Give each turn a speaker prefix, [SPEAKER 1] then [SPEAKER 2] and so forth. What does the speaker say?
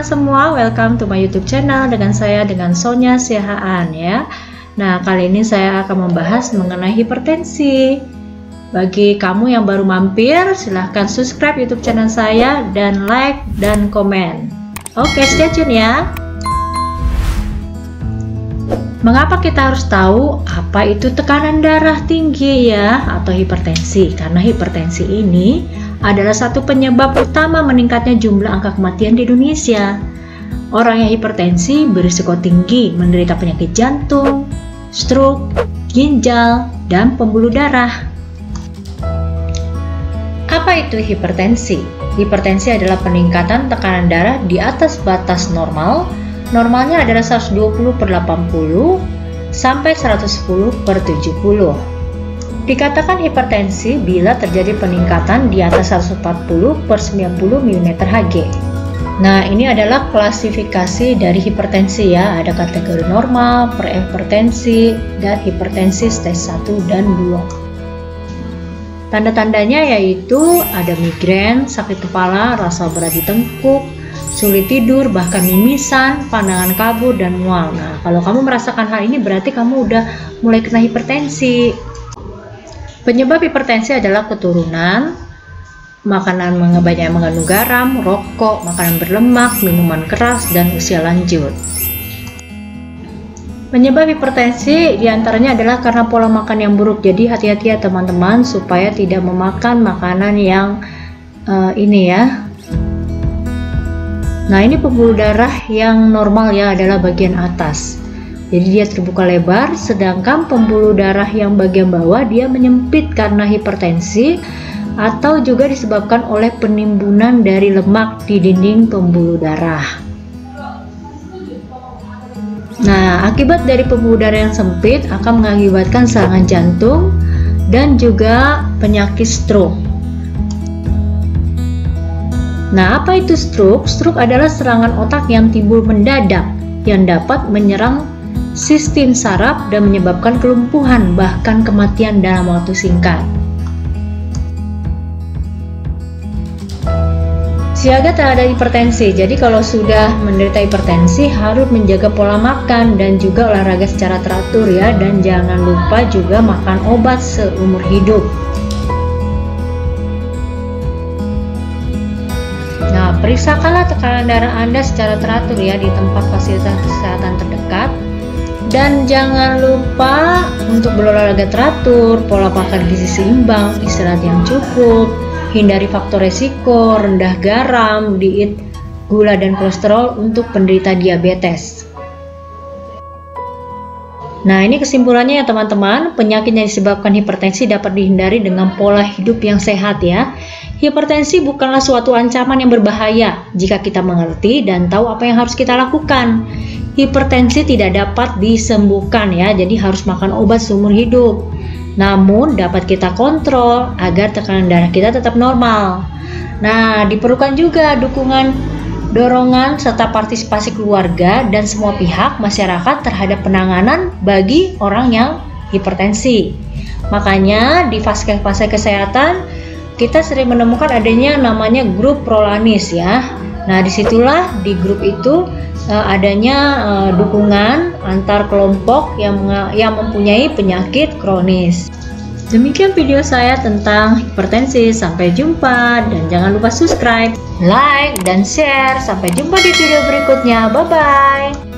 [SPEAKER 1] teman-teman semua, welcome to my YouTube channel dengan Sonya Siahaan ya. Nah, kali ini saya akan membahas mengenai hipertensi. Bagi kamu yang baru mampir, silahkan subscribe YouTube channel saya dan like dan komen. Oke, stay tune ya. Mengapa kita harus tahu apa itu tekanan darah tinggi ya atau hipertensi? Karena hipertensi ini adalah satu penyebab utama meningkatnya jumlah angka kematian di Indonesia. Orang yang hipertensi berisiko tinggi menderita penyakit jantung, stroke, ginjal, dan pembuluh darah. Apa itu hipertensi? Hipertensi adalah peningkatan tekanan darah di atas batas normal. Normalnya adalah 120/80 sampai 110/70. Dikatakan hipertensi bila terjadi peningkatan di atas 140/90 mm/Hg. Nah, ini adalah klasifikasi dari hipertensi ya. Ada kategori normal, prehipertensi, dan hipertensi stage 1 dan 2. Tanda-tandanya yaitu ada migrain, sakit kepala, rasa berat di tengkuk, sulit tidur, bahkan mimisan, pandangan kabur, dan mual. Nah, kalau kamu merasakan hal ini berarti kamu udah mulai kena hipertensi. Penyebab hipertensi adalah keturunan, makanan banyak yang mengandung garam, rokok, makanan berlemak, minuman keras, dan usia lanjut. Penyebab hipertensi diantaranya adalah karena pola makan yang buruk. Jadi hati-hati ya teman-teman supaya tidak memakan makanan yang ini ya. Nah, ini pembuluh darah yang normal ya adalah bagian atas. Jadi dia terbuka lebar, sedangkan pembuluh darah yang bagian bawah dia menyempit karena hipertensi atau juga disebabkan oleh penimbunan dari lemak di dinding pembuluh darah. Nah, akibat dari pembuluh darah yang sempit akan mengakibatkan serangan jantung dan juga penyakit stroke. Nah, apa itu stroke? Stroke adalah serangan otak yang timbul mendadak yang dapat menyerang sistem saraf dan menyebabkan kelumpuhan bahkan kematian dalam waktu singkat. Siaga terhadap hipertensi. Jadi kalau sudah menderita hipertensi harus menjaga pola makan dan juga olahraga secara teratur ya, dan jangan lupa juga makan obat seumur hidup. Nah, periksakanlah tekanan darah Anda secara teratur ya di tempat fasilitas kesehatan terdekat. Dan jangan lupa untuk berolahraga teratur, pola makan gizi seimbang, istirahat yang cukup, hindari faktor resiko, rendah garam, diet, gula, dan kolesterol untuk penderita diabetes. Nah, ini kesimpulannya ya teman-teman, penyakit yang disebabkan hipertensi dapat dihindari dengan pola hidup yang sehat ya. Hipertensi bukanlah suatu ancaman yang berbahaya jika kita mengerti dan tahu apa yang harus kita lakukan. Hipertensi tidak dapat disembuhkan ya, jadi harus makan obat seumur hidup. Namun dapat kita kontrol agar tekanan darah kita tetap normal. Nah, diperlukan juga dukungan, dorongan, serta partisipasi keluarga dan semua pihak masyarakat terhadap penanganan bagi orang yang hipertensi. Makanya di fase kesehatan kita sering menemukan adanya namanya grup prolanis ya. Nah, disitulah di grup itu adanya dukungan antar kelompok yang mempunyai penyakit kronis. Demikian video saya tentang hipertensi. Sampai jumpa dan jangan lupa subscribe, like, dan share. Sampai jumpa di video berikutnya. Bye bye.